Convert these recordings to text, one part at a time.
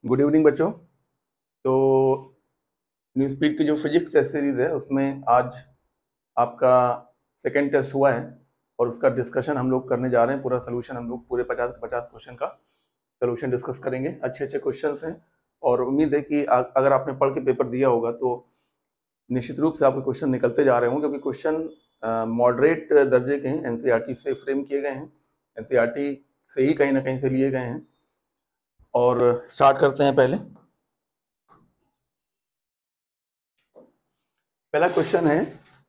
Good evening बच्चों। तो new speed की जो फिजिक्स टेस्ट सीरीज है उसमें आज आपका सेकेंड टेस्ट हुआ है और उसका डिस्कशन हम लोग करने जा रहे हैं। पूरा सोल्यूशन हम लोग पूरे 50 क्वेश्चन का सोल्यूशन डिस्कस करेंगे। अच्छे अच्छे क्वेश्चन हैं और उम्मीद है कि अगर आपने पढ़ के पेपर दिया होगा तो निश्चित रूप से आपके क्वेश्चन निकलते जा रहे होंगे, क्योंकि क्वेश्चन मॉडरेट दर्जे के हैं, एनसीईआरटी से फ्रेम किए गए हैं, एनसीईआरटी से ही कहीं ना कहीं से लिए गए हैं। और स्टार्ट करते हैं। पहला क्वेश्चन है,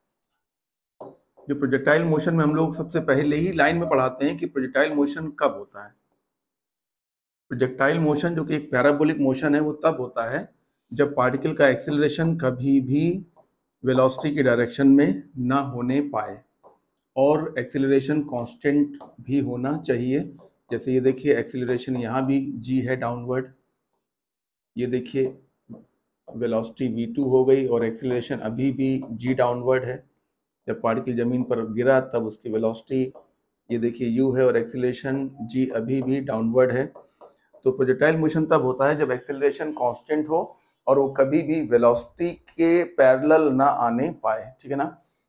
जो प्रोजेक्टाइल मोशन में हम लोग सबसे पहले ही लाइन में पढ़ाते हैं कि प्रोजेक्टाइल मोशन कब होता है। प्रोजेक्टाइल मोशन जो कि एक पैराबोलिक मोशन है वो तब होता है जब पार्टिकल का एक्सेलरेशन कभी भी वेलोसिटी की डायरेक्शन में ना होने पाए और एक्सेलरेशन कांस्टेंट भी होना चाहिए। जैसे ये देखिए एक्सेलरेशन यहाँ भी g है डाउनवर्ड, ये देखिए वेलोसिटी v2 हो गई और एक्सेलरेशन अभी भी g डाउनवर्ड है। जब पार्टिकल जमीन पर गिरा तब उसकी वेलोसिटी ये देखिए u है और एक्सेलरेशन g अभी भी डाउनवर्ड है। तो प्रोजेक्टाइल मोशन तब होता है जब एक्सेलरेशन कांस्टेंट हो और वो कभी भी वेलोसिटी के पैरेलल ना आने पाए, ठीक है ना।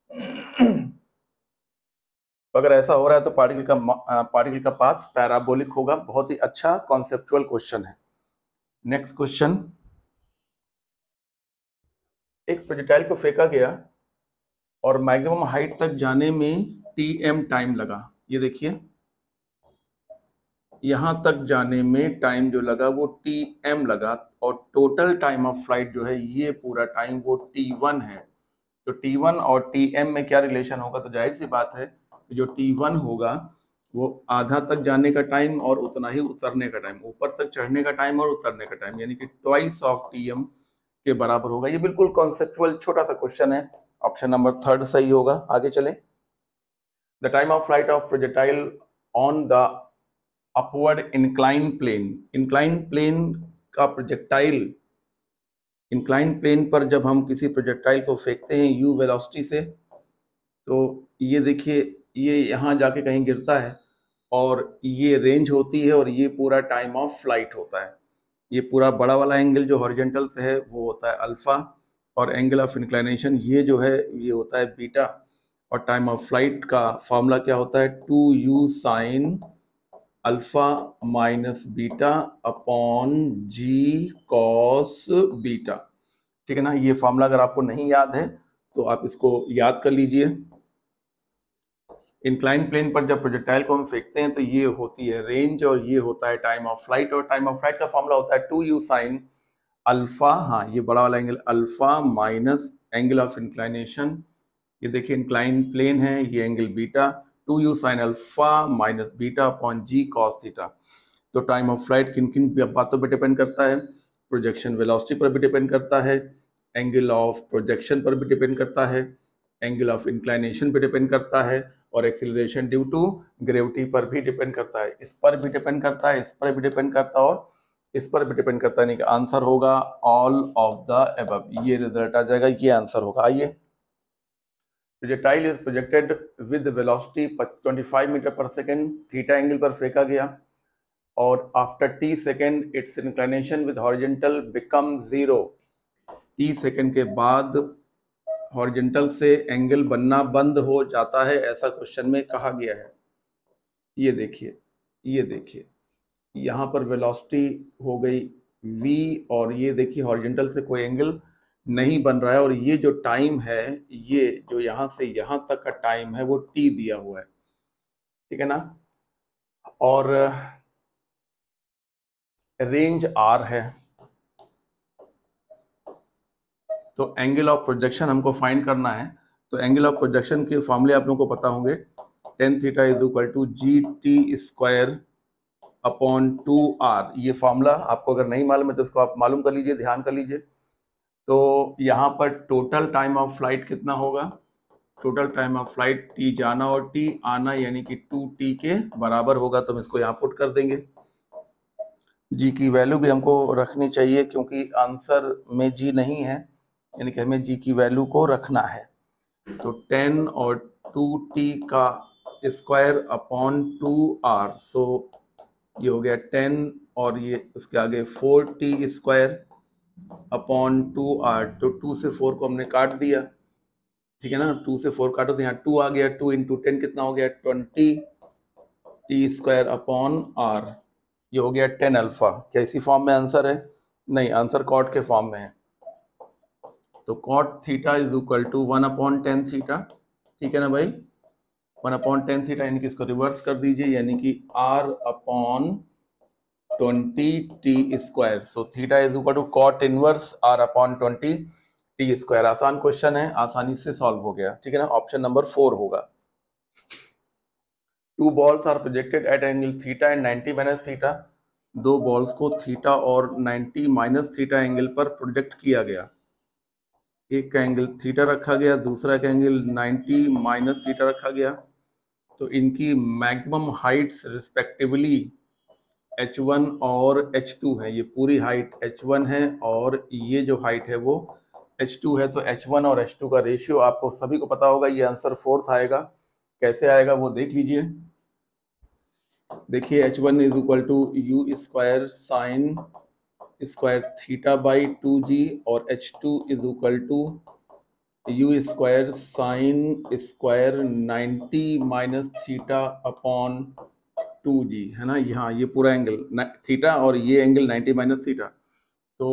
तो अगर ऐसा हो रहा है तो पार्टिकल का पाथ पैराबोलिक होगा। बहुत ही अच्छा कॉन्सेप्चुअल क्वेश्चन है। नेक्स्ट क्वेश्चन, एक प्रोजेक्टाइल को फेंका गया और मैक्सिमम हाइट तक जाने में tm टाइम लगा। ये देखिए यहां तक जाने में टाइम जो लगा वो tm लगा और टोटल टाइम ऑफ फ्लाइट जो है ये पूरा टाइम वो t1 है। तो t1 और tm में क्या रिलेशन होगा? तो जाहिर सी बात है कि जो t1 होगा वो आधा तक जाने का टाइम और उतना ही उतरने का टाइम, ऊपर तक चढ़ने का टाइम और उतरने का टाइम, यानी कि ट्वाइस ऑफ tm के बराबर होगा। ये बिल्कुल कॉन्सेप्चुअल छोटा सा क्वेश्चन है। ऑप्शन नंबर 3 सही होगा। आगे चलें। The time of flight of projectile on the upward incline plane. Incline plane का प्रोजेक्टाइल, इंक्लाइन प्लेन पर जब हम किसी प्रोजेक्टाइल को फेंकते हैं u वेलोसिटी से, तो ये देखिए ये यहाँ जाके कहीं गिरता है और ये रेंज होती है और ये पूरा टाइम ऑफ फ्लाइट होता है। ये पूरा बड़ा वाला एंगल जो हॉरिजॉन्टल से है वो होता है अल्फा और एंगल ऑफ इंक्लिनेशन ये जो है ये होता है बीटा। और टाइम ऑफ फ्लाइट का फॉर्मूला क्या होता है? 2u sine alpha minus beta upon G cos beta, ठीक है ना। ये फॉर्मूला अगर आपको नहीं याद है तो आप इसको याद कर लीजिए। इंक्लाइन प्लेन पर जब प्रोजेक्टाइल को हम फेंकते हैं तो ये होती है रेंज और ये होता है टाइम ऑफ फ्लाइट। और टाइम ऑफ फ्लाइट का फॉर्मूला होता है 2u साइन अल्फा, हाँ ये बड़ा वाला angle alpha minus angle of inclination, ये देखिए इंक्लाइन प्लेन है, ये angle beta, 2u sine alpha minus beta upon G cos theta. तो टाइम ऑफ फ्लाइट किन किन बातों पर डिपेंड करता है? प्रोजेक्शन वेलोसिटी पर भी डिपेंड करता है, एंगल ऑफ प्रोजेक्शन पर भी डिपेंड करता है, एंगल ऑफ इंक्लाइनेशन पर डिपेंड करता है और एक्सीलरेशन ड्यू टू ग्रेविटी पर भी डिपेंड करता है। इस पर भी डिपेंड करता है, इस पर भी डिपेंड करता है और इस पर भी डिपेंड करता है। नहीं, आंसर होगा ऑल ऑफ द अबव। ये रिजल्ट आ जाएगा, ये आंसर होगा। आइए, projectile is projected with velocity 25 metre पर सेकेंड थीटा एंगल पर फेंका गया और after t second its inclination with horizontal become 0। t second के बाद हॉरिजॉन्टल से एंगल बनना बंद हो जाता है, ऐसा क्वेश्चन में कहा गया है। ये देखिए, ये देखिए यहाँ पर वेलोसिटी हो गई v और ये देखिए हॉरिजॉन्टल से कोई एंगल नहीं बन रहा है और ये जो टाइम है, ये जो यहाँ से यहाँ तक का टाइम है वो t दिया हुआ है, ठीक है ना। और रेंज r है। तो एंगल ऑफ प्रोजेक्शन हमको फाइंड करना है। तो एंगल ऑफ प्रोजेक्शन के फॉर्मूले आप लोगों को पता होंगे। tan theta is equal to gt square upon 2r। ये फॉर्मूला आपको अगर नहीं मालूम है तो इसको आप मालूम कर लीजिए, ध्यान कर लीजिए। तो यहाँ पर टोटल टाइम ऑफ फ्लाइट कितना होगा? Total time of flight t जाना और t आना यानी कि 2t के बराबर होगा। तो हम इसको यहाँ पुट कर देंगे। g की वैल्यू भी हमको रखनी चाहिए क्योंकि आंसर में g नहीं है, यानी कि हमें g की वैल्यू को रखना है। तो 10 और 2t का स्क्वायर अपॉन 2r, सो ये हो गया 10 और ये उसके आगे 4t² अपॉन 2r, तो 2 से 4 को हमने काट दिया, ठीक है ना, 2 से 4 काटो तो यहाँ 2 आ गया, 2 इंटू 10 कितना हो गया 20t² अपॉन r, ये हो गया 10 अल्फा। क्या इसी फॉर्म में आंसर है? नहीं, आंसर कॉट के फॉर्म में है। तो cot theta is equal to 1/10 theta, ठीक है ना भाई, 1/10 थीटा, यानी कि इसको रिवर्स कर दीजिए, यानी कि r/20t²। सो theta is equal to cot inverse r/20t²। आसान क्वेश्चन है, आसानी से सॉल्व हो गया, ठीक है ना, ऑप्शन नंबर 4 होगा। 2 balls are projected at angle theta and 90 minus theta. 2 balls को थीटा और 90 माइनस थीटा एंगल पर प्रोजेक्ट किया गया। एक का एंगल थीटा रखा गया, दूसरा का एंगल 90 माइनस थीटा रखा गया। तो इनकी मैक्सिमम हाइट्स रिस्पेक्टिवली h1 और h2 है। ये पूरी हाइट h1 है और ये जो हाइट है वो h2 है। तो h1 और h2 का रेशियो आपको सभी को पता होगा, ये आंसर 4th आएगा। कैसे आएगा वो देख लीजिए। देखिए h1 is equal to u² sine square theta by 2g और h2 is equal to u² sine square 90 minus theta upon 2g, है ना। यहाँ ये पूरा एंगल थीटा और ये एंगल 90 माइनस थीटा, तो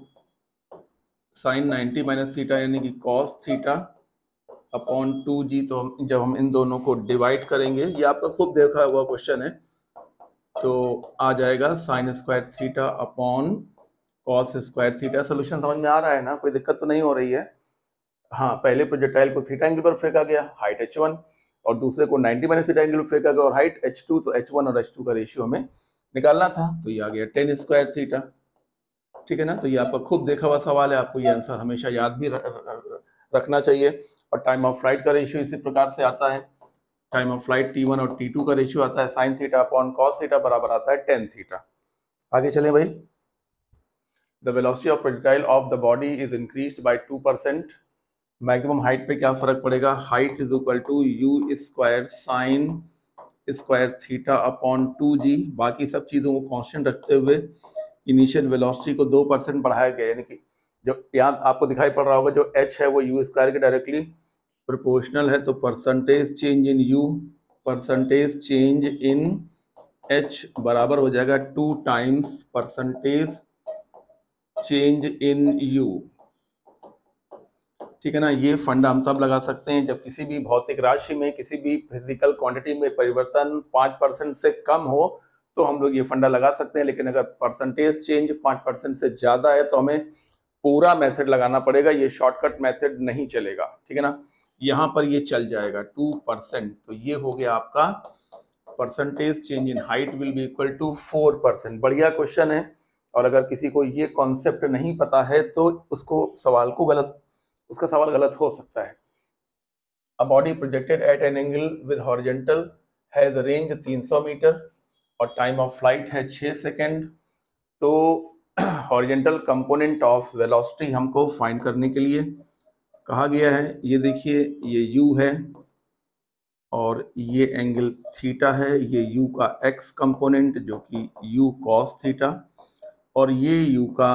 साइन 90 माइनस थीटा यानी कि कॉस थीटा अपॉन 2g। तो जब हम इन दोनों को डिवाइड करेंगे, ये आपका खूब देखा हुआ क्वेश्चन है, तो आ जाएगा sine square theta upon cos square theta. Solution समझ में आ रहा है ना, कोई दिक्कत तो नहीं हो रही है। हाँ, पहले प्रोजेक्टाइल को थीटा एंगल पर फेंका गया, हाइट h1, और दूसरे को 90 माइनस थीटा एंगल पर फेंका गया और हाइट h2। तो h1 और h2 का रेशियो हमें निकालना था, तो ये आ गया 10² थीटा, ठीक है ना। तो ये आपका खूब देखा हुआ सवाल है, आपको ये आंसर हमेशा याद भी रखना चाहिए। और टाइम ऑफ फ्लाइट का रेशियो इसी प्रकार से आता है। टाइम ऑफ फ्लाइट t1 और t2 का रेशियो आता है sine theta upon cos theta बराबर आता है 10 थीटा। आगे चले भाई। The velocity of projectile of the body is increased by 2%। Maximum height पे क्या फर्क पड़ेगा, height is equal to u² sine square theta upon 2g। बाकी सब चीज़ों को कांस्टेंट रखते हुए इनिशियल वेलोसिटी को 2% बढ़ाया गया, यानी कि जो यहाँ आपको दिखाई पड़ रहा होगा जो h है वो u² के डायरेक्टली प्रोपोर्शनल है। तो percentage change in u, percentage change in h बराबर हो जाएगा 2 times percentage change in u, ठीक है ना। ये फंडा हम सब लगा सकते हैं, जब किसी भी भौतिक राशि में, किसी भी फिजिकल क्वांटिटी में परिवर्तन 5% से कम हो तो हम लोग ये फंडा लगा सकते हैं। लेकिन अगर परसेंटेज चेंज 5% से ज़्यादा है तो हमें पूरा मेथड लगाना पड़ेगा, ये शॉर्टकट मेथड नहीं चलेगा, ठीक है ना। यहाँ पर ये चल जाएगा 2%, तो ये हो गया आपका percentage change in height will be equal to 4%। बढ़िया क्वेश्चन है, और अगर किसी को ये कॉन्सेप्ट नहीं पता है तो उसका सवाल गलत हो सकता है। A body projected at an angle with horizontal has a range 300 metre और टाइम ऑफ फ्लाइट है 6 सेकेंड। तो हॉरिजेंटल कंपोनेंट ऑफ वेलोसिटी हमको फाइंड करने के लिए कहा गया है। ये देखिए, ये u है और ये एंगल थीटा है, ये u का x कंपोनेंट जो कि u cos थीटा, और ये u का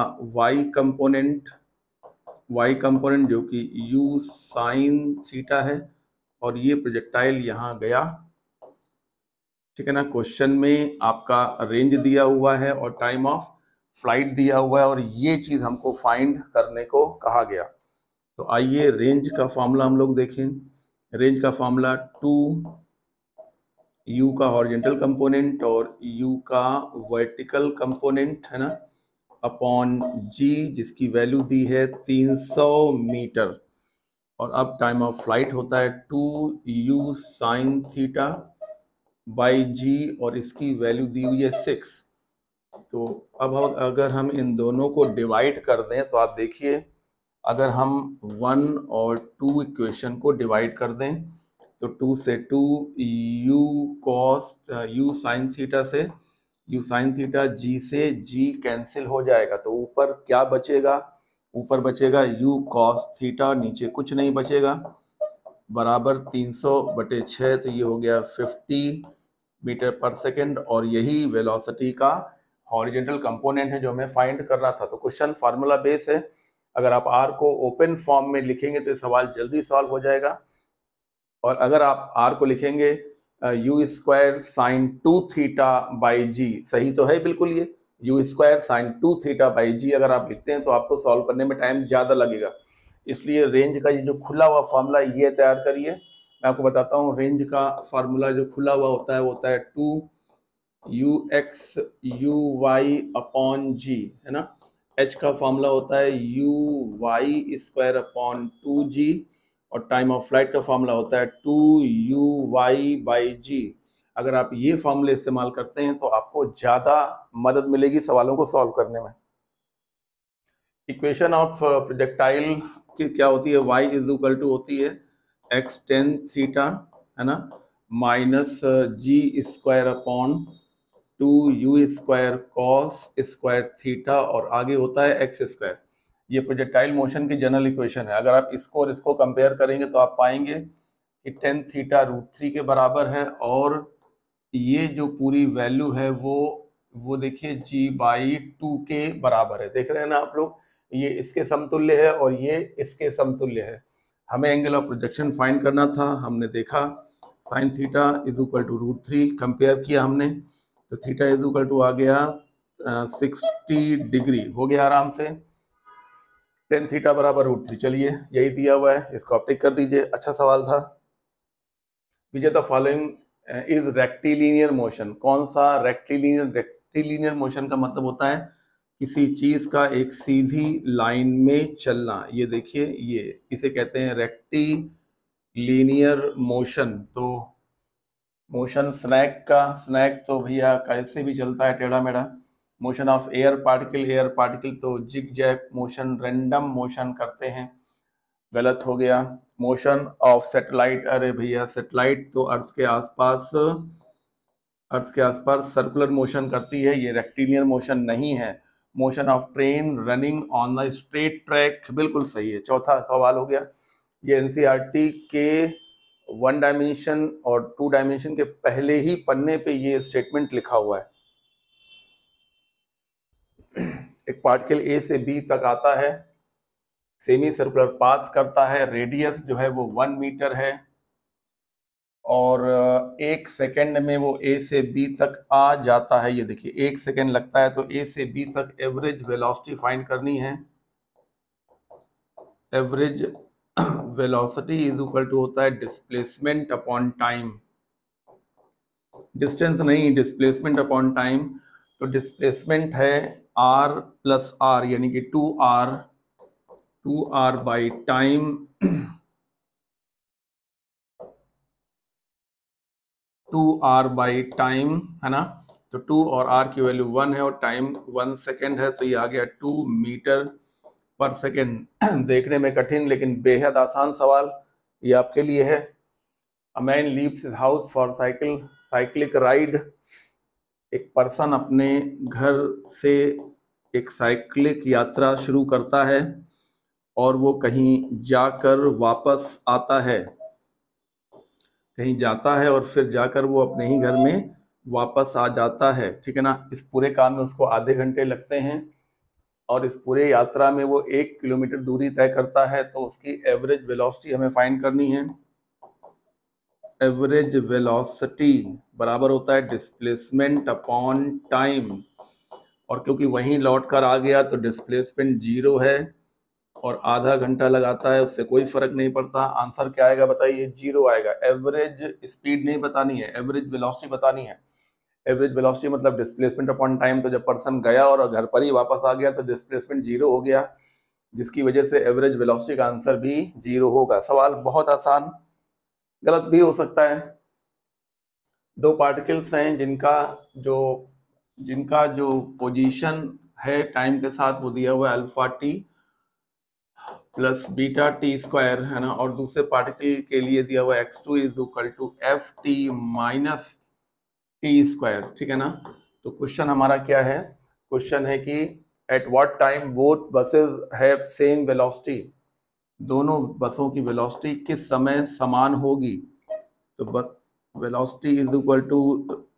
y कंपोनेंट जो कि u sin थीटा है, और ये प्रोजेक्टाइल यहाँ गया, ठीक है ना। क्वेश्चन में आपका रेंज दिया हुआ है और टाइम ऑफ फ्लाइट दिया हुआ है, और ये चीज़ हमको फाइंड करने को कहा गया। तो आइए रेंज का फॉर्मूला हम लोग देखें। रेंज का फॉर्मूला 2u का हॉरिजेंटल कंपोनेंट और u का वर्टिकल कंपोनेंट, है ना, अपॉन g जिसकी वैल्यू दी है 300 मीटर, और अब टाइम ऑफ फ्लाइट होता है 2u sine theta by g, और इसकी वैल्यू दी हुई है 6। तो अब अगर हम इन दोनों को डिवाइड कर दें तो आप देखिए, अगर हम 1 और 2 इक्वेशन को डिवाइड कर दें तो 2 से 2 u साइन थीटा से u साइन थीटा, g से g कैंसिल हो जाएगा। तो ऊपर क्या बचेगा, ऊपर बचेगा u cos थीटा, नीचे कुछ नहीं बचेगा, बराबर 300/6। तो ये हो गया 50 मीटर पर सेकेंड, और यही वेलोसिटी का हॉरिजेंटल कंपोनेंट है जो हमें फाइंड करना था। तो क्वेश्चन फार्मूला बेस है, अगर आप आर को ओपन फॉर्म में लिखेंगे तो ये सवाल जल्दी सॉल्व हो जाएगा, और अगर आप आर को लिखेंगे U square sine 2 theta by G, सही तो है बिल्कुल, ये U square sine 2 theta by G अगर आप लिखते हैं तो आपको सॉल्व करने में टाइम ज़्यादा लगेगा। इसलिए रेंज का ये जो खुला हुआ फार्मूला ये तैयार करिए। मैं आपको बताता हूँ, रेंज का फार्मूला जो खुला हुआ होता है वो होता है 2ux uy अपॉन जी, है ना। h का फार्मूला होता है uy स्क्वायर अपॉन 2g, और टाइम ऑफ फ्लाइट का फार्मूला होता है 2uy बाई जी। अगर आप ये फार्मूले इस्तेमाल करते हैं तो आपको ज़्यादा मदद मिलेगी सवालों को सॉल्व करने में। इक्वेशन ऑफ प्रोजेक्टाइल की क्या होती है, y इज इक्वल टू होती है x टेन थीटा, है ना, minus G square upon 2u square cos square theta, और आगे होता है एक्स स्क्वायर। ये प्रोजेक्टाइल मोशन की जनरल इक्वेशन है। अगर आप इसको और इसको कंपेयर करेंगे तो आप पाएंगे कि टेन थीटा √3 के बराबर है, और ये जो पूरी वैल्यू है वो देखिए g/2 के बराबर है। देख रहे हैं ना आप लोग, ये इसके समतुल्य है और ये इसके समतुल्य है। हमें एंगल ऑफ प्रोजेक्शन फाइंड करना था, हमने देखा sine theta is equal to √3, compare किया हमने तो थीटा इज इक्वल टू आ गया 60 डिग्री, हो गया आराम से। टेन थीटा बराबर √3, चलिए यही दिया हुआ है, इसको आप टिक कर दीजिए। अच्छा सवाल था। Which the following is rectilinear motion, कौन सा रेक्टिलिनियर, रेक्टिलिनियर मोशन का मतलब होता है किसी चीज का एक सीधी लाइन में चलना। ये देखिए, ये इसे कहते हैं रेक्टिलिनियर मोशन। तो मोशन स्नैक का, स्नैक तो भैया कैसे भी चलता है टेढ़ा मेढ़ा। Motion of air particle, air particle तो zigzag motion, random motion करते हैं, गलत हो गया। मोशन ऑफ सैटेलाइट, अरे भैया सैटेलाइट तो अर्थ के आसपास सर्कुलर मोशन करती है, ये रेक्टिलिनियर मोशन नहीं है। Motion of train running on the straight track, बिल्कुल सही है। चौथा सवाल हो गया। ये एनसीईआरटी के 1 डायमेंशन और 2 डायमेंशन के पहले ही पन्ने पे ये स्टेटमेंट लिखा हुआ है। एक पार्टिकल ए से बी तक आता है, सेमी सर्कुलर पाथ करता है, रेडियस जो है वो 1 मीटर है, और 1 सेकेंड में वो ए से बी तक आ जाता है। ये देखिए 1 सेकेंड लगता है, तो ए से बी तक एवरेज वेलोसिटी फाइंड करनी है। Average velocity is equal to होता है डिस्प्लेसमेंट अपॉन टाइम, डिस्टेंस नहीं, डिस्प्लेसमेंट अपॉन टाइम। तो डिस्प्लेसमेंट है r प्लस r, यानी कि 2r by time, 2r by time, है ना। तो 2 और r की वैल्यू 1 है और टाइम 1 सेकेंड है, तो ये आ गया 2 मीटर पर सेकेंड। देखने में कठिन लेकिन बेहद आसान सवाल ये आपके लिए है। A man leaves his house for cyclic ride, एक पर्सन अपने घर से एक साइक्लिक यात्रा शुरू करता है और वो कहीं जाकर वापस आता है, कहीं जाता है और फिर जाकर वो अपने ही घर में वापस आ जाता है, ठीक है ना। इस पूरे काम में उसको आधे घंटे लगते हैं, और इस पूरे यात्रा में वो 1 किलोमीटर दूरी तय करता है। तो उसकी एवरेज वेलोसिटी हमें फाइंड करनी है। एवरेज वेलोसिटी बराबर होता है डिस्प्लेसमेंट अपॉन टाइम, और क्योंकि वहीं लौट कर आ गया तो डिस्प्लेसमेंट 0 है, और आधा घंटा लगाता है, उससे कोई फर्क नहीं पड़ता। आंसर क्या आएगा बताइए, 0 आएगा। एवरेज स्पीड नहीं बतानी है, एवरेज वेलोसिटी बतानी है। एवरेज वेलोसिटी मतलब डिस्प्लेसमेंट अपॉन टाइम, तो जब पर्सन गया और घर पर ही वापस आ गया तो डिस्प्लेसमेंट 0 हो गया, जिसकी वजह से एवरेज वेलोसिटी का आंसर भी 0 होगा। सवाल बहुत आसान, गलत भी हो सकता है। 2 पार्टिकल्स हैं जिनका जो पोजीशन है टाइम के साथ वो दिया हुआ है alpha t plus beta t square, है ना, और दूसरे पार्टिकल के लिए दिया हुआ x2 is equal to f t minus t square, ठीक है ना। तो क्वेश्चन हमारा क्या है, क्वेश्चन है कि at what time both buses have same velocity, दोनों बसों की वेलोसिटी किस समय समान होगी। तो velocity is equal to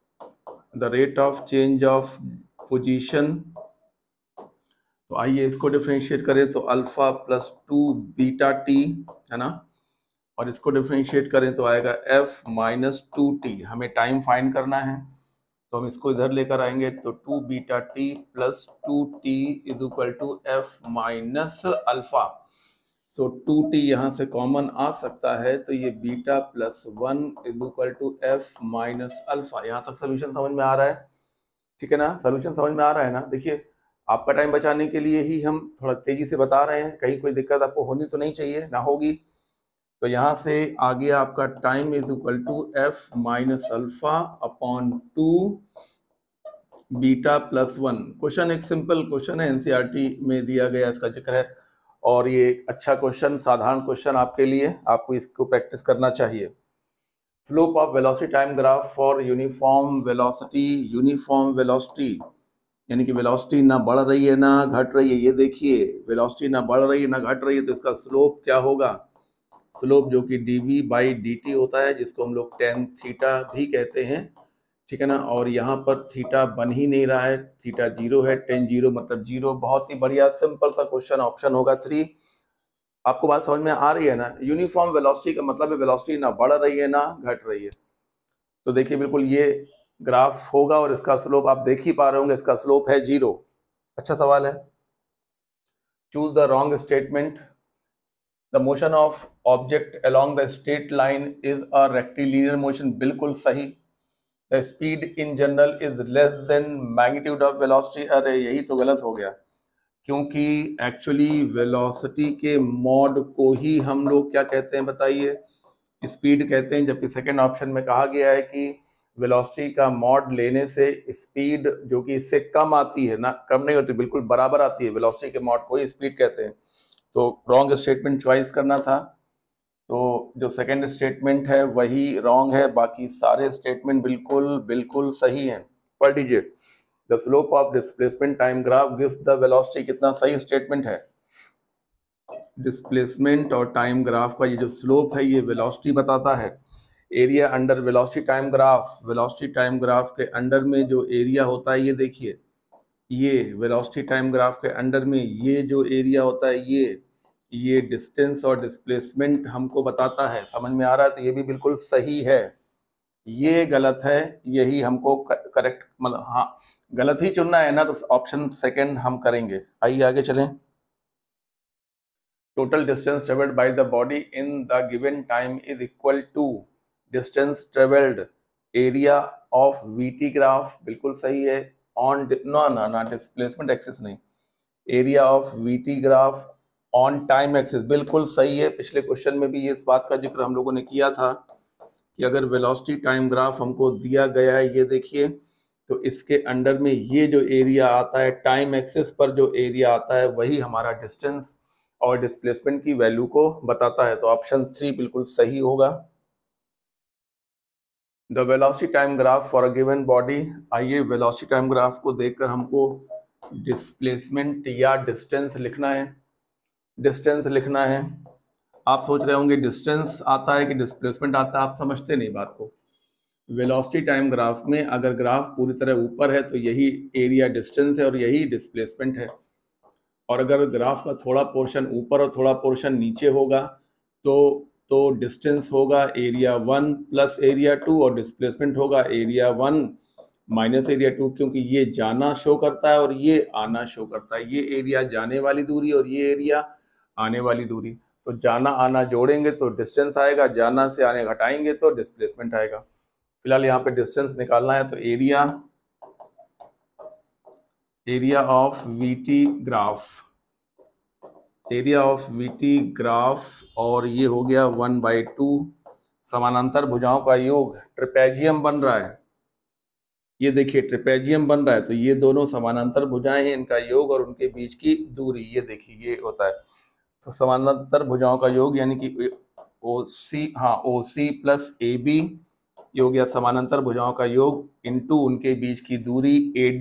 the rate of change of position, तो आइए इसको डिफरेंशिएट करें तो अल्फा प्लस 2 बीटा टी है ना, और इसको डिफरेंशिएट करें तो आएगा एफ माइनस 2t। हमें टाइम फाइंड करना है तो हम इसको इधर लेकर आएंगे, तो 2 beta t plus 2t is equal to f minus alpha. So 2t यहाँ से कॉमन आ सकता है, तो ये beta plus 1 is equal to f minus alpha. यहाँ तक सोल्यूशन समझ में आ रहा है? ठीक है ना, सोल्यूशन समझ में आ रहा है ना। देखिए आपका टाइम बचाने के लिए ही हम थोड़ा तेजी से बता रहे हैं, कहीं कोई दिक्कत आपको होनी तो नहीं चाहिए, ना होगी। तो यहाँ से आ गया आपका time is equal to f minus alpha upon 2 beta plus 1। Question एक सिंपल क्वेश्चन है, एनसीईआरटी में दिया गया इसका जिक्र है, और ये अच्छा क्वेश्चन, साधारण क्वेश्चन आपके लिए, आपको इसको प्रैक्टिस करना चाहिए। Slope of velocity time graph for uniform velocity, यानी कि वेलोसिटी ना बढ़ रही है ना घट रही है। ये देखिए वेलोसिटी ना बढ़ रही है ना घट रही है, तो इसका स्लोप क्या होगा? स्लोप जो कि dv बाई dt होता है, जिसको हम लोग टेन थीटा भी कहते हैं, ठीक है ना। और यहाँ पर थीटा बन ही नहीं रहा है, थीटा 0 है, टेन 0 मतलब 0। बहुत ही बढ़िया सिंपल सा क्वेश्चन, ऑप्शन होगा 3। आपको बात समझ में आ रही है ना? यूनिफॉर्म वेलोसिटी का मतलब है वेलोसिटी ना बढ़ रही है ना घट रही है। तो देखिए बिल्कुल ये ग्राफ होगा और इसका स्लोप आप देख ही पा रहे होंगे, इसका स्लोप है 0। अच्छा सवाल है। Choose the wrong statement. The motion of object along the straight line is a rectilinear motion, बिल्कुल सही। The speed in general is less than magnitude of velocity, अरे यही तो गलत हो गया, क्योंकि एक्चुअली वेलोसिटी के मॉड को ही हम लोग क्या कहते हैं बताइए? स्पीड कहते हैं, जबकि सेकंड ऑप्शन में कहा गया है कि वेलोसिटी का मॉड लेने से स्पीड जो कि इससे कम आती है ना, कम नहीं होती, बिल्कुल बराबर आती है, वेलोसिटी के मॉड को ही स्पीड कहते हैं। तो रॉन्ग स्टेटमेंट चॉइस करना था, तो जो सेकंड स्टेटमेंट है वही रॉन्ग है, बाकी सारे स्टेटमेंट बिल्कुल सही हैं। पढ़ लीजिए, the slope of displacement time graph gives the velocity, कितना सही स्टेटमेंट है। डिस्प्लेसमेंट और टाइम ग्राफ का ये जो स्लोप है ये वेलोसिटी बताता है। Area under velocity time graph, velocity time graph के अंडर में जो एरिया होता है, ये देखिए, ये वेलोसिटी टाइम ग्राफ के अंडर में ये जो एरिया होता है ये डिस्टेंस और डिस्प्लेसमेंट हमको बताता है। समझ में आ रहा है? तो ये भी बिल्कुल सही है, ये गलत है, यही हमको करेक्ट, मतलब हाँ गलत ही चुनना है ना, तो ऑप्शन सेकंड हम करेंगे। आइए आगे चलें। Total distance travelled by the body in the given time is equal to distance travelled area of VT graph, बिल्कुल सही है, ऑन ना डिस्प्लेसमेंट एक्सिस नहीं, area of VT graph on time axis, बिल्कुल सही है। पिछले क्वेश्चन में भी ये इस बात का जिक्र हम लोगों ने किया था कि अगर वेलोसिटी टाइम ग्राफ हमको दिया गया है, ये देखिए, तो इसके अंडर में ये जो एरिया आता है टाइम एक्सिस पर, जो एरिया आता है वही हमारा डिस्टेंस और डिस्प्लेसमेंट की वैल्यू को बताता है। तो ऑप्शन 3 बिल्कुल सही होगा। The velocity time graph for a given body, आइए वेलोसिटी टाइम ग्राफ को देखकर हमको डिस्प्लेसमेंट या डिस्टेंस लिखना है। डिस्टेंस लिखना है। आप सोच रहे होंगे डिस्टेंस आता है कि डिस्प्लेसमेंट आता है, आप समझते नहीं बात को। वेलोसिटी टाइम ग्राफ में अगर ग्राफ पूरी तरह ऊपर है तो यही एरिया डिस्टेंस है और यही डिस्प्लेसमेंट है, और अगर ग्राफ का थोड़ा पोर्शन ऊपर और थोड़ा पोर्शन नीचे होगा तो डिस्टेंस होगा एरिया 1 प्लस एरिया 2 और डिस्प्लेसमेंट होगा एरिया 1 माइनस एरिया 2, क्योंकि ये जाना शो करता है और ये आना शो करता है। ये एरिया जाने वाली दूरी और ये एरिया आने वाली दूरी, तो जाना आना जोड़ेंगे तो डिस्टेंस आएगा, जाना से आने घटाएंगे तो डिस्प्लेसमेंट आएगा। फिलहाल यहाँ पे डिस्टेंस निकालना है, तो area of VT graph, area of VT graph, और ये हो गया 1/2 समानांतर भुजाओं का योग, ट्रिपेजियम बन रहा है। ये देखिए ट्रिपेजियम बन रहा है, तो ये दोनों समानांतर भुजाएं हैं, इनका योग और उनके बीच की दूरी, ये देखिए ये होता है। तो समानांतर भुजाओं का योग यानी कि OC प्लस AB, ये हो गया समानांतर भुजाओं का योग, इनटू उनके बीच की दूरी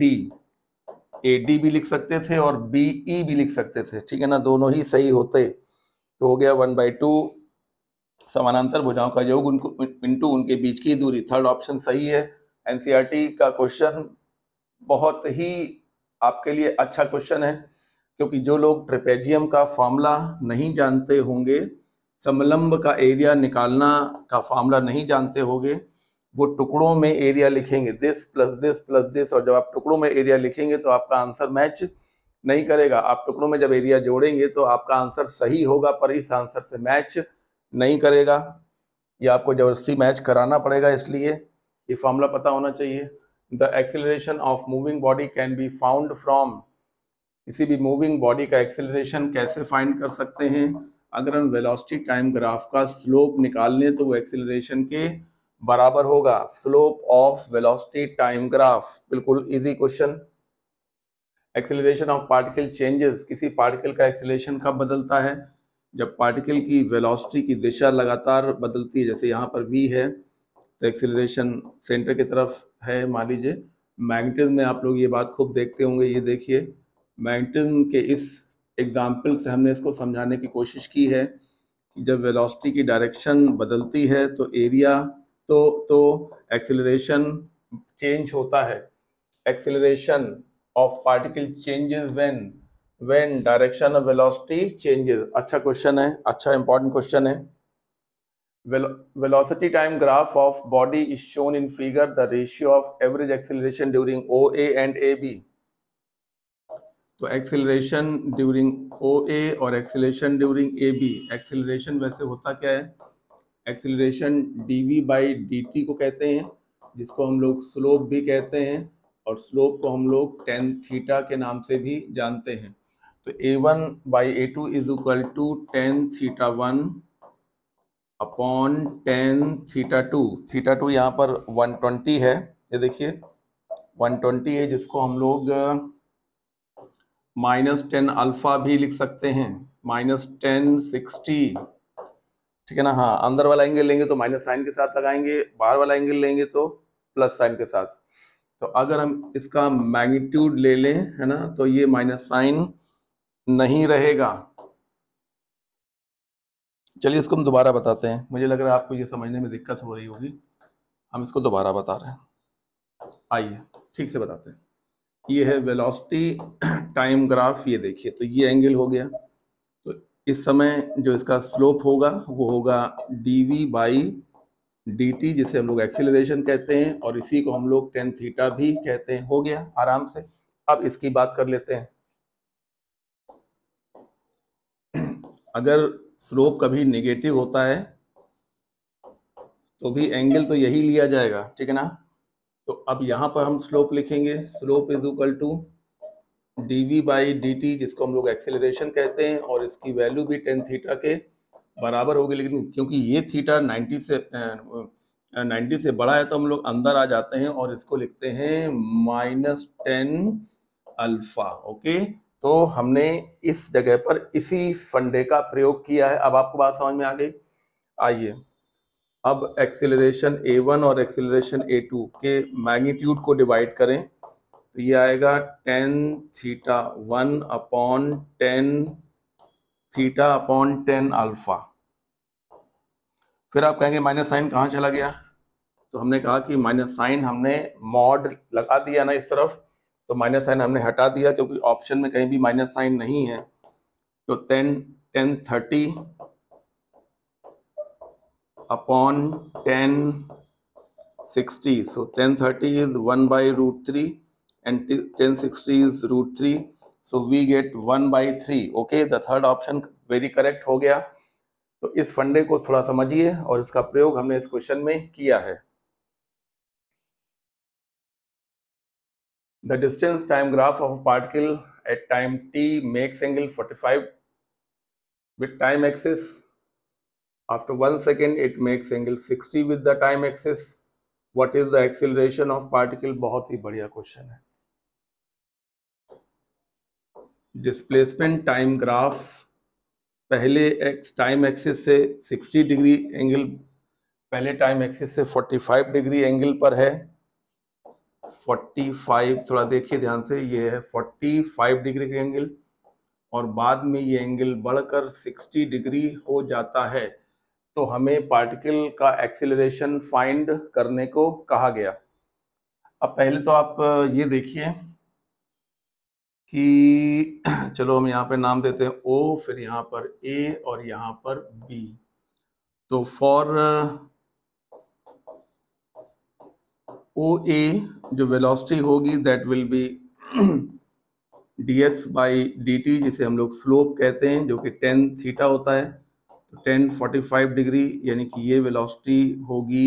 AD भी लिख सकते थे और BE भी लिख सकते थे, ठीक है ना, दोनों ही सही होते। तो हो गया 1/2 समानांतर भुजाओं का योग उनको इनटू उनके बीच की दूरी, थर्ड ऑप्शन सही है। एनसीईआरटी का क्वेश्चन बहुत ही आपके लिए अच्छा क्वेश्चन है, क्योंकि जो लोग ट्रेपेजियम का फॉर्मूला नहीं जानते होंगे, समलंब का एरिया निकालना का फॉर्मूला नहीं जानते होंगे, वो टुकड़ों में एरिया लिखेंगे, this plus this plus this, और जब आप टुकड़ों में एरिया लिखेंगे तो आपका आंसर मैच नहीं करेगा। आप टुकड़ों में जब एरिया जोड़ेंगे तो आपका आंसर सही होगा, पर इस आंसर से मैच नहीं करेगा। ये आपको जबरदस्ती मैच कराना पड़ेगा, इसलिए ये फॉर्मूला पता होना चाहिए। The acceleration of moving body can be found from, किसी भी मूविंग बॉडी का एक्सेलरेशन कैसे फाइंड कर सकते हैं? अगर हम वेलोसिटी टाइम ग्राफ का स्लोप निकाल लें तो वो एक्सेलरेशन के बराबर होगा, slope of velocity time graph. बिल्कुल easy question. Acceleration of particle changes, किसी पार्टिकल का एक्सेलरेशन कब बदलता है? जब पार्टिकल की वेलोसिटी की दिशा लगातार बदलती है, जैसे यहाँ पर v है तो एक्सेलरेशन सेंटर की तरफ है, मान लीजिए। मैग्नेटिज्म में आप लोग ये बात खूब देखते होंगे, ये देखिए मैग्नेटिज्म के इस एग्जाम्पल से हमने इसको समझाने की कोशिश की है कि जब वेलोसिटी की डायरेक्शन बदलती है तो एरिया तो एक्सेलरेशन चेंज होता है। Acceleration of particle changes when direction of velocity changes. अच्छा क्वेश्चन है, अच्छा इंपॉर्टेंट क्वेश्चन है। Velocity time graph of body is shown in figure, the ratio of average acceleration during OA and AB। तो acceleration during OA और acceleration during AB, acceleration वैसे होता क्या है? एक्सेलरेशन dv/dt को कहते हैं, जिसको हम लोग स्लोप भी कहते हैं, और स्लोप को हम लोग tan थीटा के नाम से भी जानते हैं। तो A1/A2 is equal to tan theta 1 upon tan theta 2। Theta 2 यहाँ पर 120 है, ये देखिए 120 है, जिसको हम लोग -10 अल्फा भी लिख सकते हैं, -1060, ठीक है ना। हाँ, अंदर वाला एंगल लेंगे तो माइनस साइन के साथ लगाएंगे, बाहर वाला एंगल लेंगे तो प्लस साइन के साथ। तो अगर हम इसका मैग्नीट्यूड ले लें, है ना, तो ये माइनस साइन नहीं रहेगा। चलिए इसको हम दोबारा बताते हैं, मुझे लग रहा है आपको ये समझने में दिक्कत हो रही होगी, हम इसको दोबारा बता रहे हैं। आइए ठीक से बताते हैं। ये है वेलोसिटी टाइम ग्राफ, ये देखिए, तो ये एंगल हो गया। तो इस समय जो इसका स्लोप होगा वो होगा dv/dt, जिसे हम लोग एक्सेलरेशन कहते हैं, और इसी को हम लोग tan थीटा भी कहते हैं। हो गया आराम से। अब इसकी बात कर लेते हैं। अगर स्लोप कभी नेगेटिव होता है तो भी एंगल तो यही लिया जाएगा, ठीक है ना। तो अब यहाँ पर हम स्लोप लिखेंगे, slope is equal to dv/dt, जिसको हम लोग एक्सेलरेशन कहते हैं, और इसकी वैल्यू भी tan थीटा के बराबर होगी। लेकिन क्योंकि ये थीटा 90 से बड़ा है तो हम लोग अंदर आ जाते हैं और इसको लिखते हैं -10 अल्फा। ओके, तो हमने इस जगह पर इसी फंडे का प्रयोग किया है। अब आपको बात समझ में आ गई। आइए अब एक्सेलरेशन A1 और एक्सेलरेशन A2 के मैग्नीट्यूड को डिवाइड करें, तो ये आएगा tan theta 1 upon tan theta upon tan alpha. फिर आप कहेंगे माइनस साइन कहाँ चला गया? तो हमने कहा कि माइनस साइन हमने मॉड लगा दिया ना इस तरफ, तो माइनस साइन हमने हटा दिया, क्योंकि ऑप्शन में कहीं भी माइनस साइन नहीं है। तो tan 30 upon tan 60, so tan 30 is 1/√3 and tan 60 is √3, so we get 1/3। okay, the third option very correct हो गया। तो इस फंडे को थोड़ा समझिए, और इसका प्रयोग हमने इस क्वेश्चन में किया है। The distance time graph of a particle at time t makes angle 45 with time axis. After 1 second it makes angle 60 with the time axis. What is the acceleration of particle? बहुत ही बढ़िया question है। Displacement time graph पहले time axis से 60 degree angle, पहले time axis से 45 degree angle पर है। 45, थोड़ा देखिए ध्यान से, ये है 45 डिग्री का एंगल, और बाद में ये एंगल बढ़कर 60 डिग्री हो जाता है। तो हमें पार्टिकल का एक्सेलरेशन फाइंड करने को कहा गया। अब पहले तो आप ये देखिए कि चलो हम यहाँ पे नाम देते हैं O, फिर यहाँ पर A और यहाँ पर B। तो फॉर OA जो वेलोसिटी होगी that will be dx by dt, जिसे हम लोग स्लोप कहते हैं, जो कि tan थीटा होता है। तो tan 45 डिग्री, यानी कि ये वेलोसिटी होगी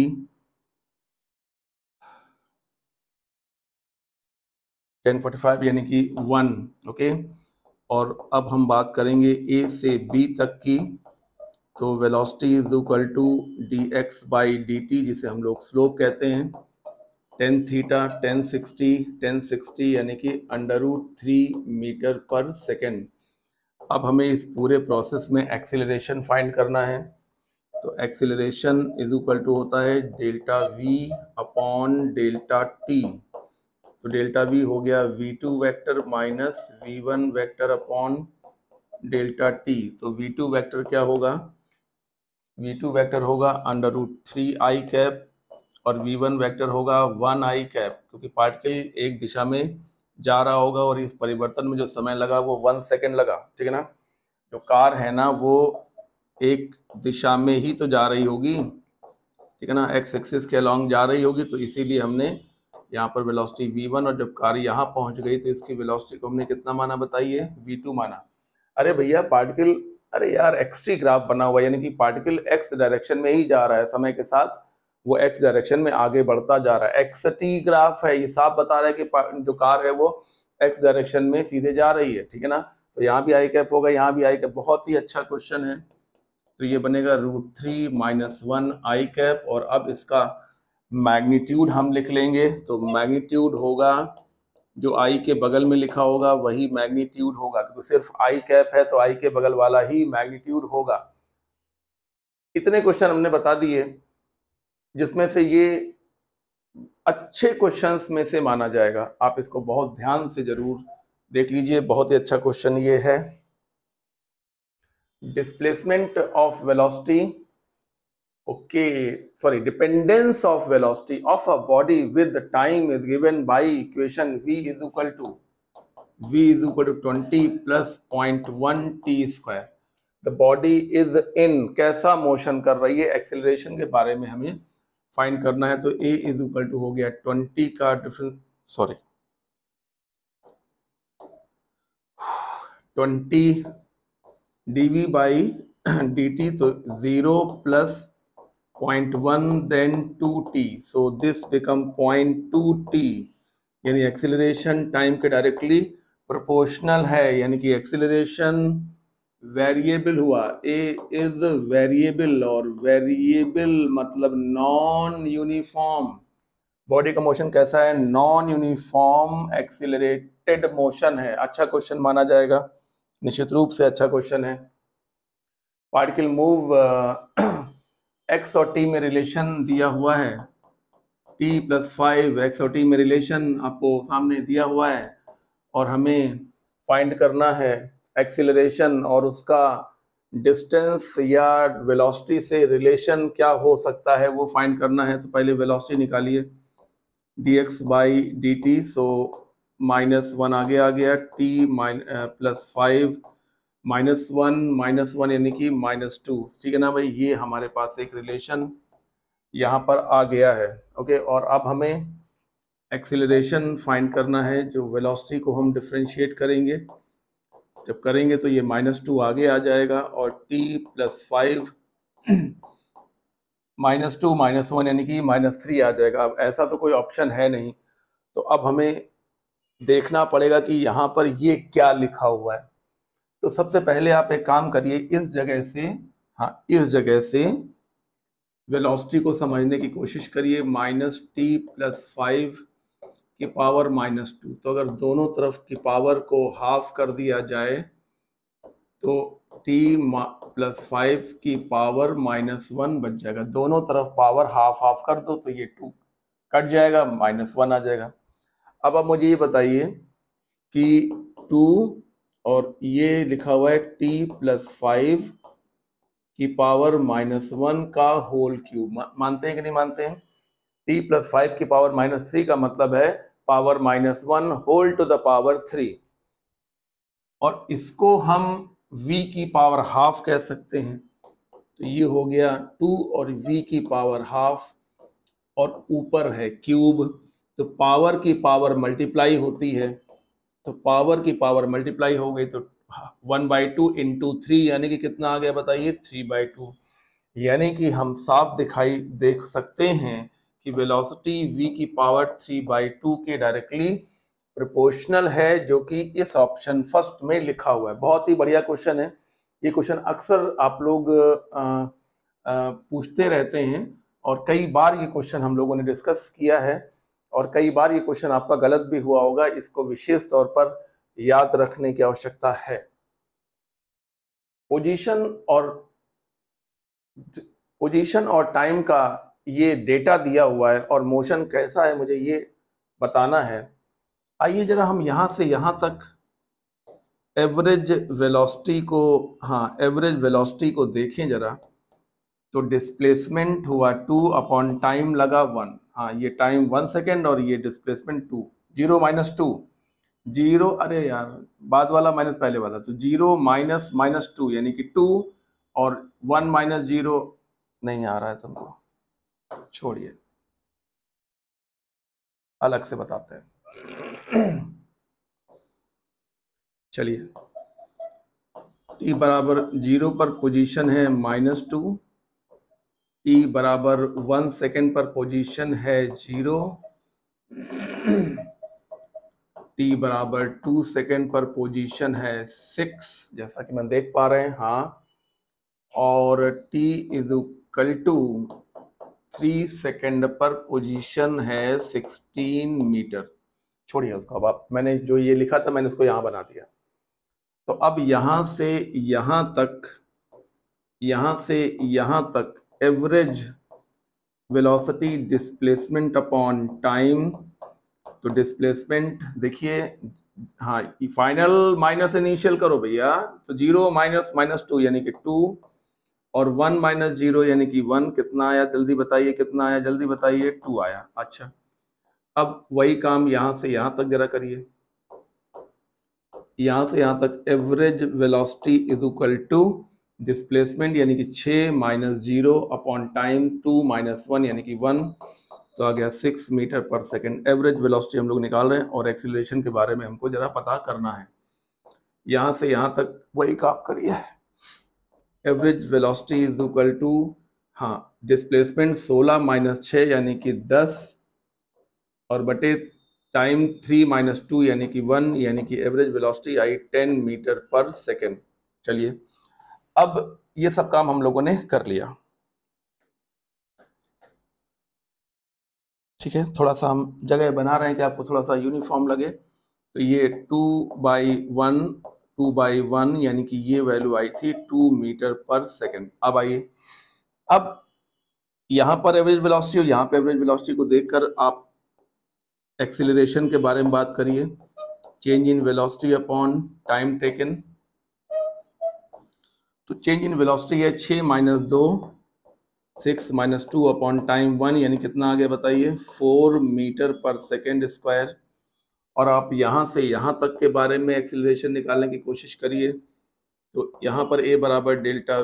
tan 45 यानी कि 1। ओके, और अब हम बात करेंगे A से B तक की। तो velocity is equal to dx by dt, जिसे हम लोग स्लोप कहते हैं। tan थीटा tan 60 यानी कि √3 मीटर पर सेकेंड। अब हमें इस पूरे प्रोसेस में एक्सीलरेशन फाइंड करना है। तो एक्सीलरेशन इज इक्वल टू होता है delta v upon delta t। तो डेल्टा v हो गया v2 vector minus v1 vector upon delta t। तो v2 वेक्टर क्या होगा, v2 वेक्टर होगा √3i कैप, और v1 वेक्टर होगा 1i कैप, क्योंकि पार्टिकल एक दिशा में जा रहा होगा और इस परिवर्तन में जो समय लगा वो 1 सेकेंड लगा। ठीक है ना, जो कार है ना वो एक दिशा में ही तो जा रही होगी, ठीक है ना, एक्स एक्सिस के अलॉन्ग जा रही होगी। तो इसीलिए हमने यहाँ पर वेलोसिटी v1, और जब कार यहाँ पहुंच गई तो इसकी वेलोसिटी को हमने कितना माना बताइए, v2 माना। अरे भैया पार्टिकल, अरे यार एक्स-टी ग्राफ बना हुआ है, यानी कि पार्टिकल एक्स डायरेक्शन में ही जा रहा है, समय के साथ वो एक्स डायरेक्शन में आगे बढ़ता जा रहा है। एक्स-टी ग्राफ है, ये साफ बता रहा है कि जो कार है वो एक्स डायरेक्शन में सीधे जा रही है। ठीक है ना, तो यहाँ भी आई कैप होगा, यहाँ भी आई कैप। बहुत ही अच्छा क्वेश्चन है। तो ये बनेगा √3 माइनस 1 आई कैप, और अब इसका मैग्नीट्यूड हम लिख लेंगे। तो मैग्नीट्यूड होगा जो आई के बगल में लिखा होगा वही मैग्नीट्यूड होगा, क्योंकि सिर्फ आई कैप है तो आई के बगल वाला ही मैग्नीट्यूड होगा। इतने क्वेश्चन हमने बता दिए, जिसमें से ये अच्छे क्वेश्चंस में से माना जाएगा। आप इसको बहुत ध्यान से जरूर देख लीजिए, बहुत ही अच्छा क्वेश्चन ये है। Displacement of velocity, dependence of velocity of a body with the time is given by equation v is equal to 20 plus 0.1 t square। The body is in कैसा मोशन कर रही है, एक्सेलरेशन के बारे में हमें फाइंड करना है। तो a इज इक्वल टू हो गया 20 का डिफरेंस, 20 dv बाई dt, तो 0 plus 0.1 then 2t, so this become 0.2t, यानी एक्सीलरेशन टाइम के डायरेक्टली प्रोपोर्शनल है, यानी कि एक्सीलरेशन वेरिएबल हुआ। ए इज वेरिएबल, और वेरिएबल मतलब नॉन यूनिफॉर्म। बॉडी का मोशन कैसा है, नॉन यूनिफॉर्म एक्सीलरेटेड मोशन है। अच्छा क्वेश्चन माना जाएगा, निश्चित रूप से अच्छा क्वेश्चन है। पार्टिकल मूव एक्स और टी में रिलेशन दिया हुआ है, t+5 एक्स और टी में रिलेशन आपको सामने दिया हुआ है, और हमें फाइंड करना है एक्सीलरेशन और उसका डिस्टेंस या वेलोसिटी से रिलेशन क्या हो सकता है वो फाइंड करना है। तो पहले वेलोसिटी निकालिए, dx बाई dt, सो -1 आगे आ गया, t +5 -1 यानी कि -2। ठीक है ना भाई, ये हमारे पास एक रिलेशन यहाँ पर आ गया है। ओके, और अब हमें एक्सीलरेशन फाइंड करना है, जो वेलोसिटी को हम डिफरेंशिएट करेंगे। जब करेंगे तो ये -2 आगे आ जाएगा, और t+5 -2 -1 यानी कि -3 आ जाएगा। अब ऐसा तो कोई ऑप्शन है नहीं, तो अब हमें देखना पड़ेगा कि यहाँ पर ये क्या लिखा हुआ है। तो सबसे पहले आप एक काम करिए, इस जगह से, हाँ इस जगह से वेलोसिटी को समझने की कोशिश करिए, -t+5 की पावर -2। तो अगर दोनों तरफ की पावर को हाफ कर दिया जाए तो t+5 की पावर -1 बच जाएगा। दोनों तरफ पावर हाफ हाफ कर दो तो ये 2 कट जाएगा, -1 आ जाएगा। अब आप मुझे ये बताइए कि 2 और ये लिखा हुआ है t+5 की पावर -1 का होल क्यूब, मानते हैं कि नहीं मानते हैं? t प्लस 5 की पावर -3 का मतलब है power -1 whole to the power 3, और इसको हम v की पावर हाफ कह सकते हैं। तो ये हो गया 2 और v की पावर हाफ, और ऊपर है क्यूब, तो पावर की पावर मल्टीप्लाई होती है, तो पावर की पावर मल्टीप्लाई हो गई, तो 1/2 इंटू 3 यानी कि कितना आ गया बताइए, 3/2। यानी कि हम साफ देख सकते हैं कि वेलोसिटी v की पावर 3/2 के डायरेक्टली प्रोपोर्शनल है, जो कि इस ऑप्शन फर्स्ट में लिखा हुआ है। बहुत ही बढ़िया क्वेश्चन है ये। क्वेश्चन अक्सर आप लोग पूछते रहते हैं, और कई बार ये क्वेश्चन हम लोगों ने डिस्कस किया है, और कई बार ये क्वेश्चन आपका गलत भी हुआ होगा। इसको विशेष तौर पर याद रखने की आवश्यकता है। पोजीशन और टाइम का ये डेटा दिया हुआ है, और मोशन कैसा है मुझे ये बताना है। आइए जरा हम यहाँ से यहाँ तक एवरेज वेलोसिटी को देखें जरा। तो डिस्प्लेसमेंट हुआ 2 अपॉन टाइम लगा 1। हाँ, ये टाइम 1 सेकेंड और ये डिस्प्लेसमेंट 2। 0 - 2, 0, अरे यार बाद वाला माइनस पहले वाला, तो 0 - -2 यानी कि 2, और 1 - 0 नहीं आ रहा है तुमको, छोड़िए अलग से बताते हैं। चलिए, t बराबर 0 पर पोजीशन है -2, t बराबर 1 सेकेंड पर पोजीशन है 0, t बराबर 2 सेकेंड पर पोजीशन है 6, जैसा कि मैं देख पा रहे हैं। हाँ, और t = 3 सेकेंड पर पोजीशन है 16 मीटर। छोड़िए उसको, अब आप, मैंने जो ये लिखा था मैंने उसको यहाँ बना दिया। तो अब यहाँ से यहाँ तक average velocity displacement upon time. तो डिस्प्लेसमेंट देखिए, हाँ, फाइनल माइनस इनिशियल करो भैया, तो 0 - -2 यानी कि 2, और 1 - 0 यानी कि 1। कितना आया जल्दी बताइए, कितना आया जल्दी बताइए, 2 आया। अच्छा, अब वही काम यहाँ से यहाँ तक जरा करिए। यहाँ से यहाँ तक एवरेज वेलोसिटी = डिस्प्लेसमेंट यानी कि 6 - 0 अपॉन टाइम 2 - 1 यानी कि 1, तो आ गया 6 मीटर पर सेकेंड। एवरेज वेलोसिटी हम लोग निकाल रहे हैं, और एक्सीलरेशन के बारे में हमको जरा पता करना है। यहाँ से यहाँ तक वही काम करिए। एवरेज वेलोसिटी = हाँ, डिस्प्लेसमेंट 16 - 6 यानी कि 10, और बटे टाइम 3 - 2 यानी कि 1, यानी कि एवरेज वेलोसिटी आई 10 मीटर पर सेकेंड। चलिए, अब ये सब काम हम लोगों ने कर लिया। ठीक है, थोड़ा सा हम जगह बना रहे हैं कि आपको थोड़ा सा यूनिफॉर्म लगे। तो ये 2/1 यानी कि ये वैल्यू आई थी 2 मीटर पर सेकेंड। अब आइए, अब यहाँ पर एवरेज वेलोसिटी और यहाँ पे एवरेज वेलोसिटी को देखकर आप एक्सीलरेशन के बारे में बात करिए। Change in velocity upon time taken. तो चेंज इन वेलोसिटी है 6 - 2, 6 - 2 अपॉन टाइम 1, यानी कितना आ गया बताइए, 4 मीटर पर सेकेंड स्क्वायर। और आप यहाँ से यहाँ तक के बारे में एक्सीलरेशन निकालने की कोशिश करिए। तो यहाँ पर a बराबर delta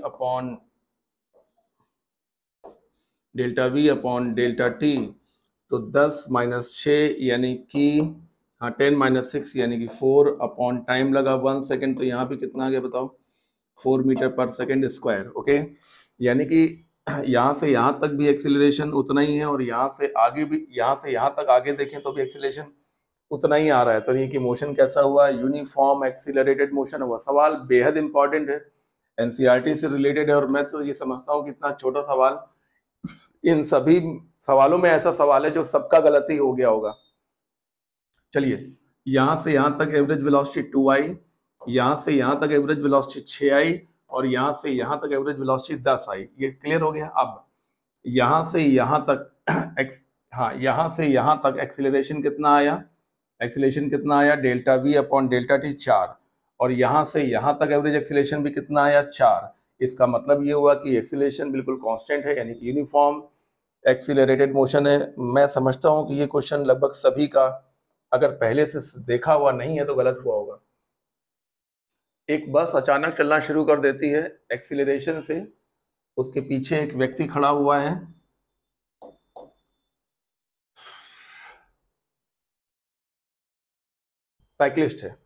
v upon delta t। तो 10 - 6 यानी कि, हाँ, 10 - 6 यानी कि 4 अपॉन टाइम लगा 1 सेकेंड। तो यहाँ पे कितना आ गया बताओ, 4 मीटर पर सेकेंड स्क्वायर। ओके, यानी कि यहाँ से यहाँ तक भी एक्सीलरेशन उतना ही है, और यहाँ से आगे भी, यहाँ से यहाँ तक आगे देखें तो भी एक्सीलरेशन उतना ही आ रहा है। तो ये कि मोशन कैसा हुआ, यूनिफॉर्म एक्सीलरेटेड मोशन हुआ। सवाल बेहद इंपॉर्टेंट है, एनसीईआरटी से रिलेटेड है, और मैं तो ये समझता हूँ कि इतना छोटा सवाल, इन सभी सवालों में ऐसा सवाल है जो सबका गलत ही हो गया होगा। चलिए, यहाँ से यहाँ तक एवरेज वेलोसिटी 2 आई, यहाँ से यहाँ तक एवरेज वेलोसिटी 6 आई, और यहाँ से यहाँ तक एवरेज वेलोसिटी 10 आई। ये क्लियर हो गया। अब यहाँ से यहाँ तक हाँ, यहाँ से यहाँ तक एक्सीलरेशन कितना आया, delta v upon delta t 4, और यहाँ से यहाँ तक एवरेज एक्सीलरेशन भी कितना आया, 4। इसका मतलब ये हुआ कि एक्सीलरेशन बिल्कुल कांस्टेंट है, यानी कि यूनिफॉर्म एक्सीलरेटेड मोशन है। मैं समझता हूँ कि ये क्वेश्चन लगभग सभी का अगर पहले से देखा हुआ नहीं है तो गलत हुआ होगा। एक बस अचानक चलना शुरू कर देती है एक्सीलरेशन से, उसके पीछे एक व्यक्ति खड़ा हुआ है, साइक्लिस्ट है,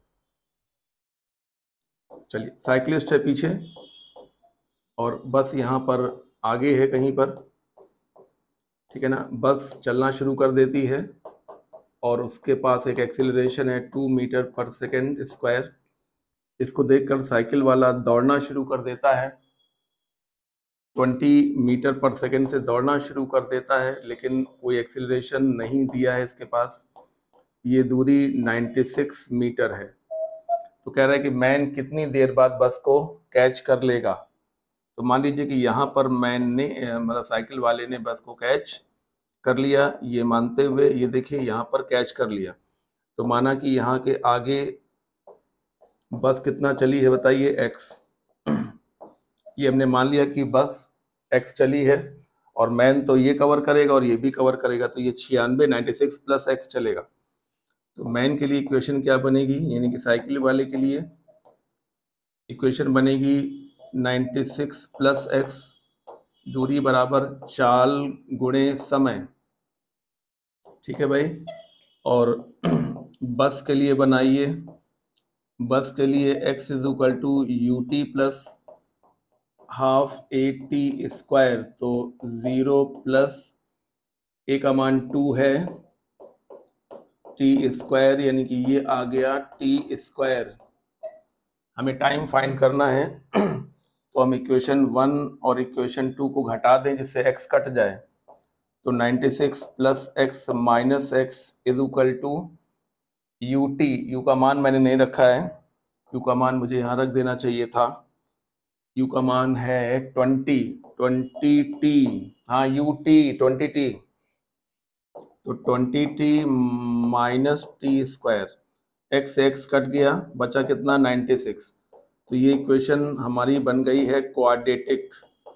चलिए साइक्लिस्ट है पीछे, और बस यहाँ पर आगे है कहीं पर, ठीक है ना। बस चलना शुरू कर देती है और उसके पास एक एक्सीलरेशन है 2 मीटर पर सेकेंड स्क्वायर। इसको देखकर साइकिल वाला दौड़ना शुरू कर देता है, 20 मीटर पर सेकेंड से दौड़ना शुरू कर देता है, लेकिन कोई एक्सीलरेशन नहीं दिया है इसके पास। ये दूरी 96 मीटर है। तो कह रहा है कि मैन कितनी देर बाद बस को कैच कर लेगा। तो मान लीजिए कि यहाँ पर मैन ने मतलब साइकिल वाले ने बस को कैच कर लिया, ये मानते हुए ये देखिए यहाँ पर कैच कर लिया। तो माना कि यहाँ के आगे बस कितना चली है बताइए, x। ये हमने मान लिया कि बस x चली है और मैन तो ये कवर करेगा और ये भी कवर करेगा, तो ये 96 प्लस x चलेगा। तो मैन के लिए इक्वेशन क्या बनेगी, यानी कि साइकिल वाले के लिए इक्वेशन बनेगी 96 प्लस x, दूरी बराबर चाल गुणे समय, ठीक है भाई। और बस के लिए बनाइए, बस के लिए x is equal to u t plus half a t square, तो 0 प्लस ए का मान 2 है, टी स्क्वायर यानी कि ये आ गया टी स्क्वायर। हमें टाइम फाइंड करना है तो हम इक्वेशन 1 और इक्वेशन 2 को घटा दें जिससे x कट जाए। तो 96 plus x minus x is equal to u t. U का मान मैंने नहीं रखा है, यू का मान मुझे यहाँ रख देना चाहिए था। यू का मान है 20 टी, हाँ यू टी 20 टी, तो 20 t minus t square, x x cut गया, बचा कितना 96। तो ये इक्वेशन हमारी बन गई है क्वाड्रेटिक।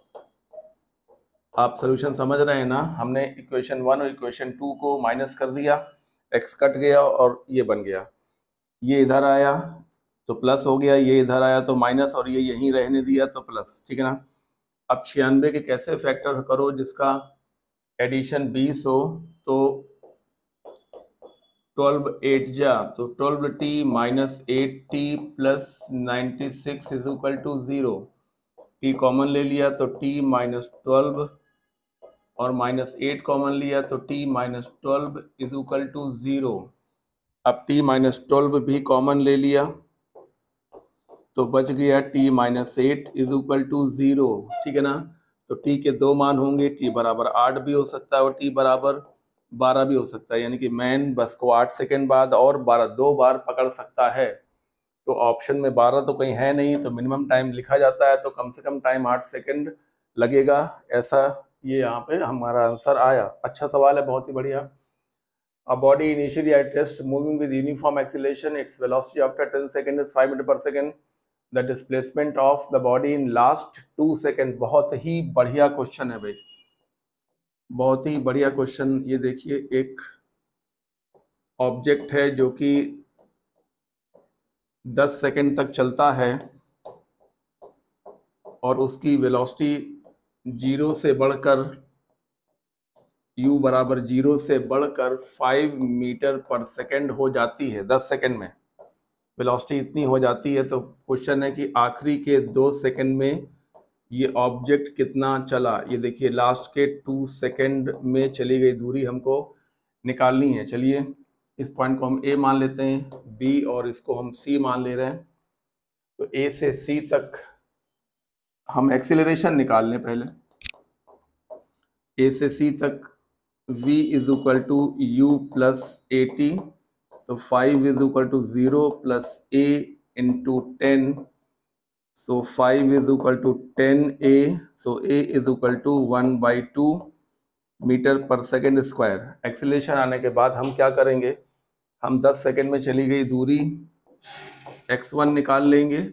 आप सोल्यूशन समझ रहे हैं ना, हमने इक्वेशन 1 और इक्वेशन 2 को माइनस कर दिया, एक्स कट गया और ये बन गया, ये इधर आया तो प्लस हो गया, ये इधर आया तो माइनस, और ये यहीं रहने दिया तो प्लस, ठीक है ना। अब 96 के कैसे फैक्टर करो जिसका एडिशन 20 हो, तो 12 8 जा, तो 12t माइनस 8t plus 96 is equal to 0। t common ले लिया तो t माइनस 12 और माइनस 8 कॉमन लिया तो t minus 12 is equal to 0। अब t माइनस 12 भी कॉमन ले लिया तो बच गया t minus 8 is equal to 0, ठीक है ना। तो t के दो मान होंगे, t बराबर 8 भी हो सकता है और t बराबर 12 भी हो सकता है, यानी कि मैन बस को 8 सेकेंड बाद और 12 दो बार पकड़ सकता है। तो ऑप्शन में 12 तो कहीं है नहीं, तो मिनिमम टाइम लिखा जाता है, तो कम से कम टाइम 8 सेकेंड लगेगा, ऐसा ये यहाँ पे हमारा आंसर आया। अच्छा सवाल है, बहुत ही बढ़िया। A body initially at rest moving with uniform acceleration, its velocity after 10 seconds is 5 meter per second. The displacement of the body in last 2 seconds। बहुत ही बढ़िया क्वेश्चन है भाई, बहुत ही बढ़िया क्वेश्चन। ये देखिए एक ऑब्जेक्ट है जो कि 10 सेकंड तक चलता है और उसकी वेलोसिटी 0 से बढ़कर u बराबर 0 से बढ़कर 5 मीटर पर सेकंड हो जाती है। 10 सेकंड में वेलोसिटी इतनी हो जाती है, तो क्वेश्चन है कि आखिरी के 2 सेकंड में ये ऑब्जेक्ट कितना चला। ये देखिए लास्ट के 2 सेकंड में चली गई दूरी हमको निकालनी है। चलिए इस पॉइंट को हम A मान लेते हैं, B और इसको हम C मान ले रहे हैं। तो A से C तक हम एक्सीलरेशन निकाल लें पहले। A से C तक v is equal to u plus a t, so 5 is equal to 0 plus a into 10, so 5 is equal to 10a, so a is equal to 1/2 metre पर second square. Acceleration आने के बाद हम क्या करेंगे, हम 10 सेकेंड में चली गई दूरी x1 निकाल लेंगे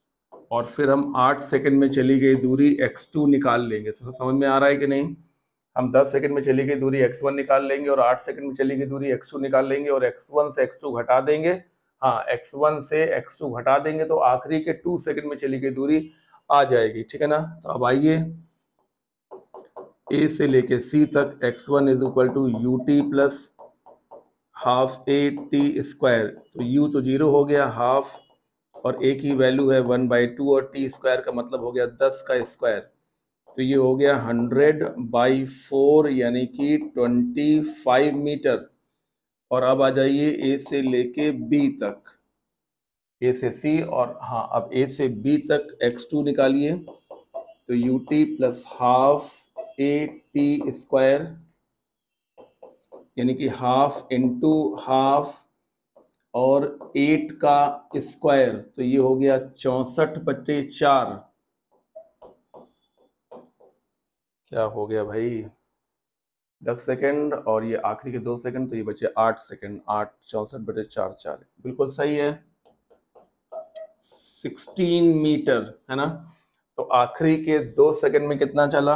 और फिर हम 8 सेकेंड में चली गई दूरी x2 निकाल लेंगे। तो समझ में आ रहा है कि नहीं। हम 10 सेकंड में चली गई दूरी x1 निकाल लेंगे और 8 सेकंड में चली गई दूरी x2 निकाल लेंगे और x1 से x2 घटा देंगे। हाँ, x1 से x2 घटा देंगे तो आखिरी के 2 सेकंड में चली गई दूरी आ जाएगी, ठीक है ना। तो अब आइए a से लेके c तक x1 is equal to u t plus half a t square. तो u तो 0 हो गया, हाफ और a की वैल्यू है 1/2 और t स्क्वायर का मतलब हो गया 10 का स्क्वायर। तो ये हो गया 100/4 यानी कि 25 मीटर। और अब आ जाइए ए से लेके बी तक, ए से सी और हाँ अब ए से बी तक x2 निकालिए। तो u t plus half a t square यानी कि हाफ इंटू हाफ और 8 का स्क्वायर। तो ये हो गया 64/4। क्या हो गया भाई, 10 सेकंड और ये आखिरी के 2 सेकंड, तो ये बचे 8 सेकंड। 8 64/4 4 बिल्कुल सही है, 16 मीटर है ना। तो आखिरी के 2 सेकंड में कितना चला,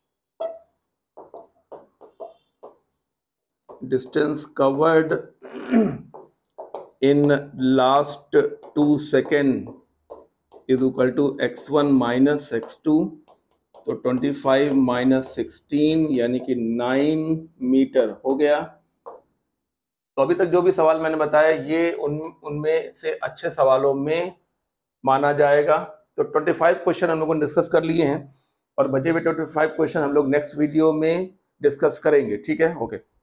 distance covered in last 2 second is equal to x1 minus x2। तो 25 माइनस 16 यानी कि 9 मीटर हो गया। तो अभी तक जो भी सवाल मैंने बताया ये उनमें से अच्छे सवालों में माना जाएगा। तो 25 क्वेश्चन हम लोगों ने डिस्कस कर लिए हैं और बचे हुए 25 क्वेश्चन हम लोग नेक्स्ट वीडियो में डिस्कस करेंगे, ठीक है। ओके।